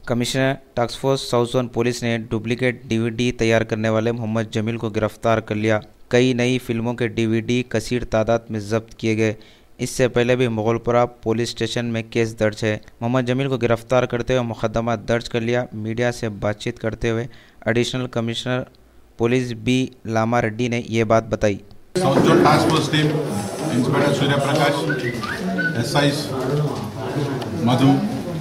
Commissioner task force south zone police ने duplicate DVD तैयार करने वाले मोहम्मद जमील को गिरफ्तार कर लिया। कई नई फिल्मों के डीवीडी कसीर तादाद में जब्त किए गए। इससे पहले भी मुगलपुरा पुलिस स्टेशन में केस दर्ज है। मोहम्मद जमील को गिरफ्तार करते हुए मुकदमा दर्ज कर लिया। मीडिया से बातचीत करते हुए additional commissioner police B Lama Reddy ने ये बात बताई। South zone task force team inspector Surya Prakash, SI Madhu,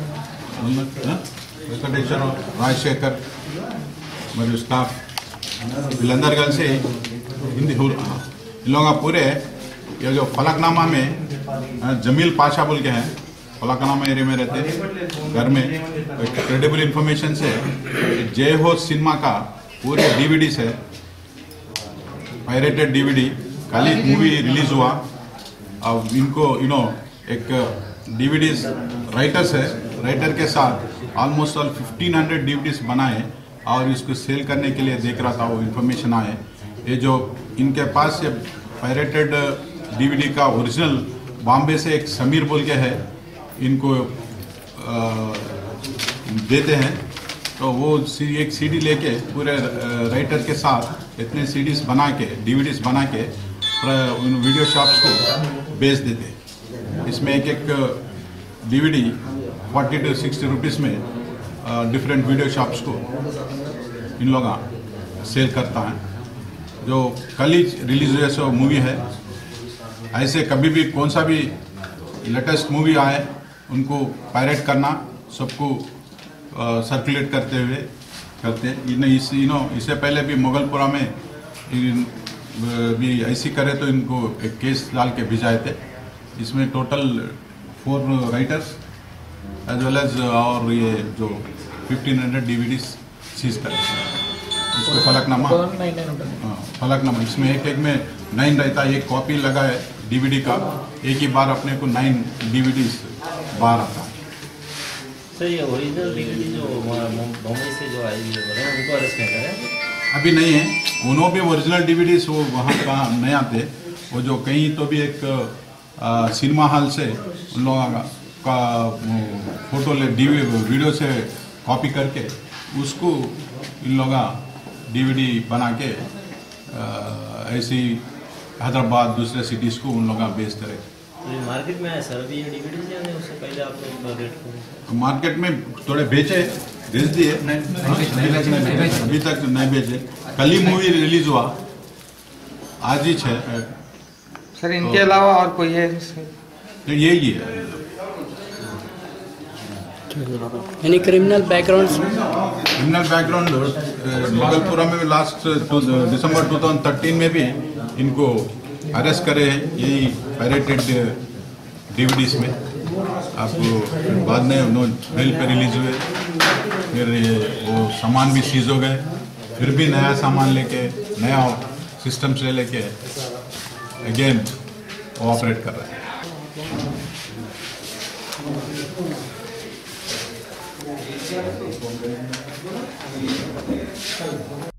Venkateshwara, Rajasekhar మరియు స్టాఫ్ వీళ్ళందరూ కలిసి इन लोगों का पूरे ये जो फलकनामा में जमील पाशा बोल के हैं, फलकनामा एरिया में रहते हैं। घर में क्रेडिबल इंफॉर्मेशन से जय हो सिनेमा का पूरे डीवीडी से पायरेटेड डीवीडी कल एक मूवी रिलीज हुआ। अब इनको एक डीवीडी राइटर्स है, राइटर के साथ ऑलमोस्ट 1500 डीवीडीज बनाए और इसको सेल करने के लिए देख रहा था। वो इन्फॉर्मेशन आए ये जो इनके पास ये पायरेटेड डीवीडी का ओरिजिनल बॉम्बे से एक समीर बोल के है, इनको देते हैं। तो वो एक सीडी लेके पूरे राइटर के साथ इतने सीडीज बना के डीवीडीज बना के वीडियो शॉप्स को बेच देते। इसमें एक डीवीडी 40 to 60 रुपीज़ में डिफरेंट वीडियो शॉप्स को इन लोग सेल करता है। जो कल ही रिलीज हुए सो मूवी है। ऐसे कभी भी कौन सा भी लेटेस्ट मूवी आए उनको पायरेट करना, सबको सर्कुलेट करते हुए करते। इससे पहले भी मुगलपुरा में भी ऐसी करे तो इनको एक केस डाल के भिजाए थे। इसमें total 4 writers as well as और ये जो 1500 डीवीडीज सीज करे। इसको फलकनामा इसमें एक में 9 रहता है। एक कॉपी लगा है डीवीडी का, एक ही बार अपने को 9 डीवीडीज बाहर आता है। सर ये ओरिजिनल डीवीडी जो बॉम्बे से जो आई है उनको अरेस्ट नहीं करें? अभी नहीं है। उन्होंने भी ओरिजिनल डीवीडीज वो वहाँ का नहीं आते। वो जो कहीं तो भी एक सिनेमा हॉल से उन लोगों का फोटो ले वीडियो से कॉपी करके उसको इन लोग डीवीडी बना के ऐसी हैदराबाद दूसरे सिटीज़ को उन लोग बेचते रहे। तो ये मार्केट में है सर अभी ये डीवीडी या नहीं? उससे पहले आप लोग रेट को मार्केट में थोड़े बेच दिए, अभी तक नहीं बेचे। कल ही मूवी रिलीज हुआ, आज ही 6 सर। इनके अलावा और कोई है? तो यही है। यानी क्रिमिनल बैकग्राउंड मुगलपुरा में लास्ट दिसंबर 2013 में भी इनको अरेस्ट करे हैं यही पायरेटेड डीवीडीज में। आपको बाद में बेल पे रिलीज हुए, फिर वो सामान भी सीज हो गए। फिर भी नया सामान लेके नया सिस्टम से लेके अगेन वो ऑपरेट कर रहे हैं।